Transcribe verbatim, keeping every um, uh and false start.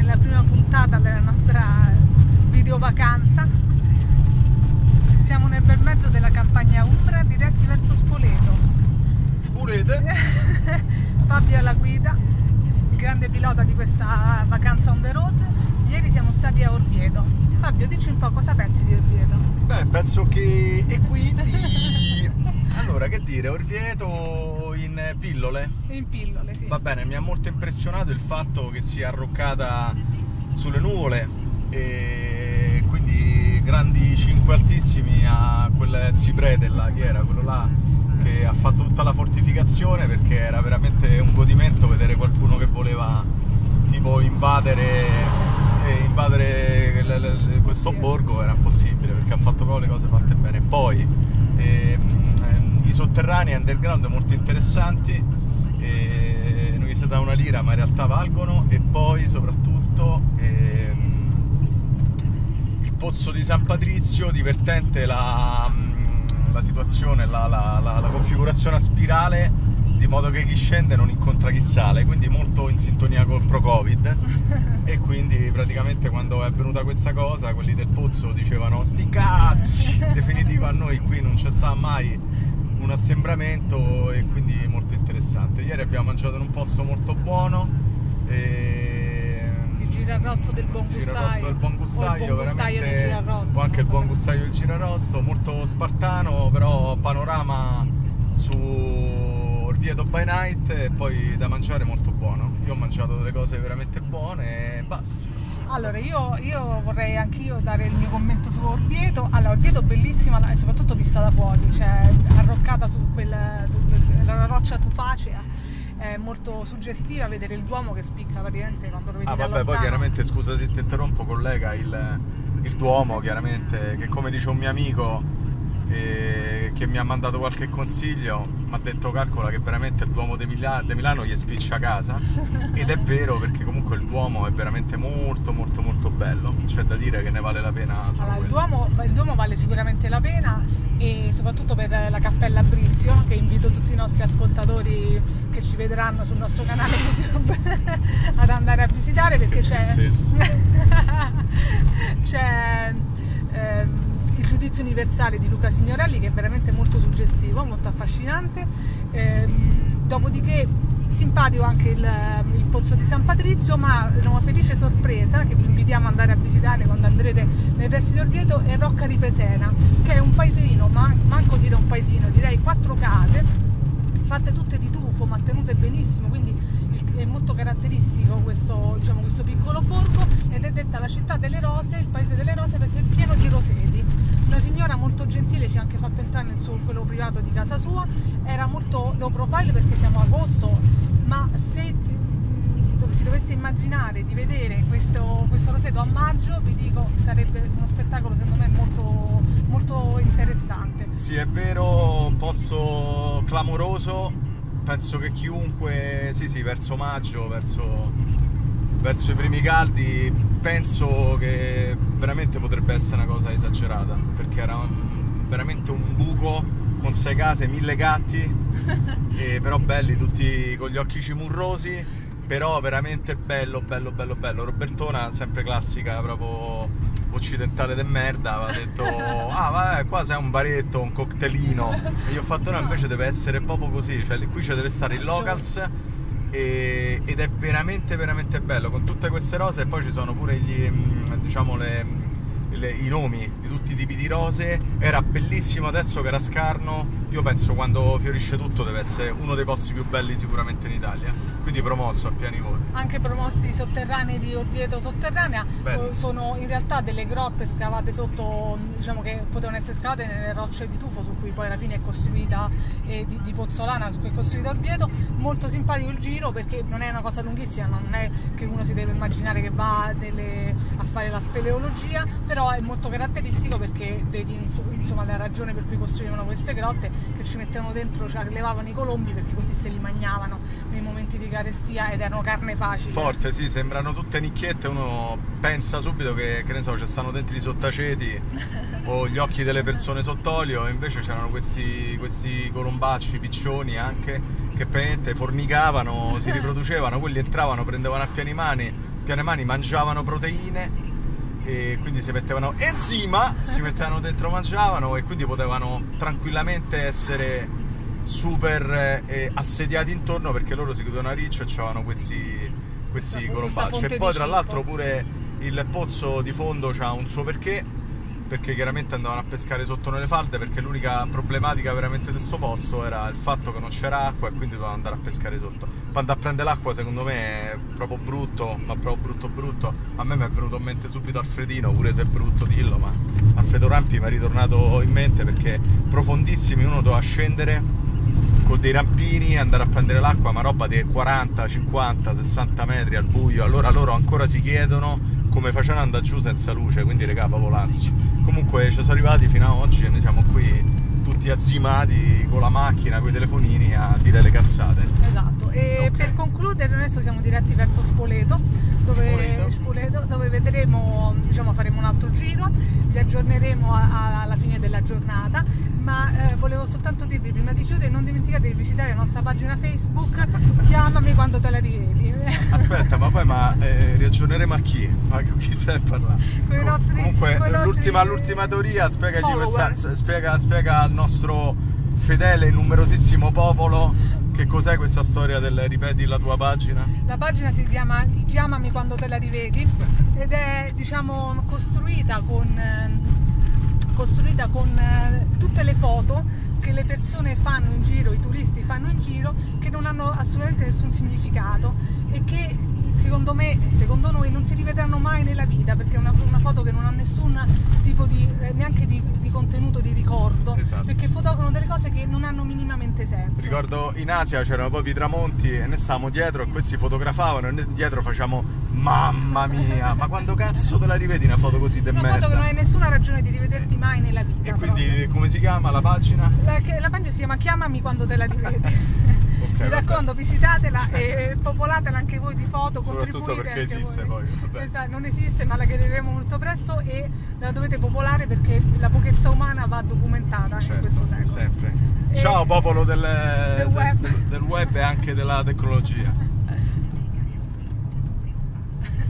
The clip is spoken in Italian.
nella prima puntata della nostra video vacanza. Siamo nel bel mezzo della campagna umbra, diretti verso Spoleto. Spoleto? Fabio è alla guida, il grande pilota di questa vacanza on the road. Ieri siamo stati a Orvieto. Fabio, dici un po' cosa pensi di Orvieto? Beh, penso che... e quindi... allora, che dire, Orvieto in pillole? In pillole, sì. Va bene, mi ha molto impressionato il fatto che sia arroccata sulle nuvole e quindi grandi cinque altissimi a quel Zipretella, che era quello là che ha fatto tutta la fortificazione, perché era veramente un godimento vedere qualcuno che voleva tipo invadere, eh, invadere l- l- questo borgo. Era impossibile perché ha fatto proprio le cose fatte bene. Poi ehm, i sotterranei underground molto interessanti, eh, non gli si dà una lira ma in realtà valgono. E poi soprattutto ehm, il pozzo di San Patrizio, divertente la, la situazione, la, la, la, la configurazione a spirale, di modo che chi scende non incontra chi sale, quindi molto in sintonia col pro-Covid. E quindi praticamente quando è avvenuta questa cosa, quelli del pozzo dicevano sti cazzi, in definitiva a noi qui non c'è stato mai un assembramento, e quindi molto interessante. Ieri abbiamo mangiato in un posto molto buono, e... il girarrosto del buon il gustaio, girarrosto del buon gustaio, o il buon gustaio veramente, del girarrosto, o anche il so buon come... gustaio del girarrosto, molto spartano, però panorama su Orvieto by night, e poi da mangiare molto buono. Io ho mangiato delle cose veramente buone e basta. Allora, io, io vorrei anch'io dare il mio commento su Orvieto. Allora, Orvieto bellissima e soprattutto vista da fuori, cioè arroccata su quella, su quella roccia tufacea, è molto suggestiva vedere il Duomo che spicca praticamente quando lo vedi Ah da vabbè, lontano. poi chiaramente, scusa se ti interrompo collega, il, il Duomo chiaramente, che come dice un mio amico eh, che mi ha mandato qualche consiglio, mi ha detto calcola che veramente il Duomo di Mila- de Milano gli spiccia a casa. Ed è vero, perché comunque il Duomo è veramente molto molto molto bello, c'è da dire che ne vale la pena solo Allora, il, quello. Duomo, il Duomo vale sicuramente la pena, e soprattutto per la Cappella Brizio, che invito tutti i nostri ascoltatori che ci vedranno sul nostro canale YouTube ad andare a visitare, perché c'è c'è ehm, il Giudizio Universale di Luca Signorelli, che è veramente molto suggestivo, molto affascinante. Ehm, dopodiché simpatico anche il, il pozzo di San Patrizio, ma una felice sorpresa che vi invitiamo ad andare a visitare quando andrete nei pressi di Orvieto è Rocca Ripesena, che è un paesino, ma manco dire un paesino, direi quattro case fatte tutte di tufo, ma tenute benissimo, quindi è molto caratteristico questo, diciamo, questo piccolo borgo, ed è detta la città delle rose, il paese delle rose, perché è pieno di roseti. Una signora molto gentile ci ha anche fatto entrare nel suo, quello privato di casa sua, era molto low profile perché siamo a agosto, ma se si dovesse immaginare di vedere questo, questo roseto a maggio, vi dico che sarebbe uno spettacolo secondo me molto, molto interessante. Sì, è vero, un posto clamoroso, penso che chiunque, sì sì, verso maggio, verso, verso i primi caldi, penso che veramente potrebbe essere una cosa esagerata, perché era un, veramente un buco con sei case, mille gatti, e però belli, tutti con gli occhi cimurrosi, però veramente bello, bello, bello, bello. Robertona, sempre classica, proprio occidentale de merda, aveva detto ah vabbè, qua c'è un baretto, un cocktailino, e io ho fatto no, invece deve essere proprio così, cioè qui ci deve stare il locals, e, ed è veramente veramente bello, con tutte queste rose. E poi ci sono pure gli, diciamo le, le, i nomi di tutti i tipi di rose. Era bellissimo adesso che era scarno. Io penso quando fiorisce tutto deve essere uno dei posti più belli sicuramente in Italia, quindi promosso a pieni voti. Anche promossi i sotterranei di Orvieto Sotterranea. Bello. Sono in realtà delle grotte scavate sotto, diciamo che potevano essere scavate nelle rocce di tufo su cui poi alla fine è costruita, eh, di, di Pozzolana, su cui è costruita Orvieto. Molto simpatico il giro, perché non è una cosa lunghissima, non è che uno si deve immaginare che va delle, a fare la speleologia, però è molto caratteristico perché vedi insomma la ragione per cui costruivano queste grotte, che ci mettevano dentro, cioè levavano i colombi perché così se li mangiavano nei momenti di carestia ed erano carne facile. Forte, sì, sembrano tutte nicchiette, uno pensa subito che, che ne so, ci stanno dentro i sottaceti o gli occhi delle persone sott'olio, e invece c'erano questi, questi colombacci piccioni anche, che praticamente formicavano, si riproducevano, quelli entravano, prendevano a pieni mani, Pianemani mangiavano proteine e quindi si mettevano enzima, si mettevano dentro, mangiavano e quindi potevano tranquillamente essere super eh, assediati intorno, perché loro si chiudevano a riccio e c'avevano questi, questi colombacci. E poi tra l'altro pure il pozzo di fondo c'ha un suo perché, perché chiaramente andavano a pescare sotto nelle falde, perché l'unica problematica veramente di questo posto era il fatto che non c'era acqua e quindi dovevano andare a pescare sotto. Quando a prendere l'acqua secondo me è proprio brutto, ma proprio brutto brutto. A me mi è venuto in mente subito Alfredino, pure se è brutto dillo, ma Alfredo Rampi mi è ritornato in mente perché profondissimi, uno doveva scendere con dei rampini, andare a prendere l'acqua, ma roba di quaranta, cinquanta, sessanta metri al buio. Allora loro ancora si chiedono come facevano ad andare giù senza luce, quindi regà, proprio l'ansia. Comunque ci sono arrivati fino a oggi e noi siamo qui tutti azzimati con la macchina, con i telefonini a dire le cazzate. Esatto, e okay. Per concludere adesso siamo diretti verso Spoleto, dove, Spoleto. Spoleto, dove vedremo, diciamo, faremo un altro giro, vi aggiorneremo a, a, alla fine della giornata, ma eh, volevo soltanto dirvi prima di chiudere, non dimenticate di visitare la nostra pagina Facebook, chiamami quando te la rivedi. Aspetta, ma poi ma eh, riaggiorneremo a chi? Ma chi stai a parlare? Con i nostri, Comunque con l'ultima, l'ultima teoria, spiegagli questa, spiega, spiega al nostro fedele e numerosissimo popolo che cos'è questa storia del ripeti la tua pagina. La pagina si chiama Chiamami quando te la rivedi ed è, diciamo, costruita con costruita con eh, tutte le foto che le persone fanno in giro, i turisti fanno in giro, che non hanno assolutamente nessun significato e che secondo me, secondo noi, non si rivedranno mai nella vita, perché è una, una foto che non ha nessun tipo di, eh, neanche di, di contenuto, di ricordo, esatto. Perché fotografano delle cose che non hanno minimamente senso. Ricordo in Asia c'erano proprio i tramonti e noi stavamo dietro e questi fotografavano e noi dietro facciamo mamma mia, ma quando cazzo te la rivedi una foto così de una merda? Una foto che non hai nessuna ragione di rivederti mai nella vita. E quindi proprio. Come si chiama la pagina? La, la pagina si chiama Chiamami quando te la rivedi. Okay, mi raccomando, visitatela e popolatela anche voi di foto, soprattutto perché esiste voi. Poi esatto, non esiste, ma la creeremo molto presto e la dovete popolare perché la pochezza umana va documentata, certo, in questo secolo. Sempre. E ciao popolo del, del, web. del, del web e anche della tecnologia.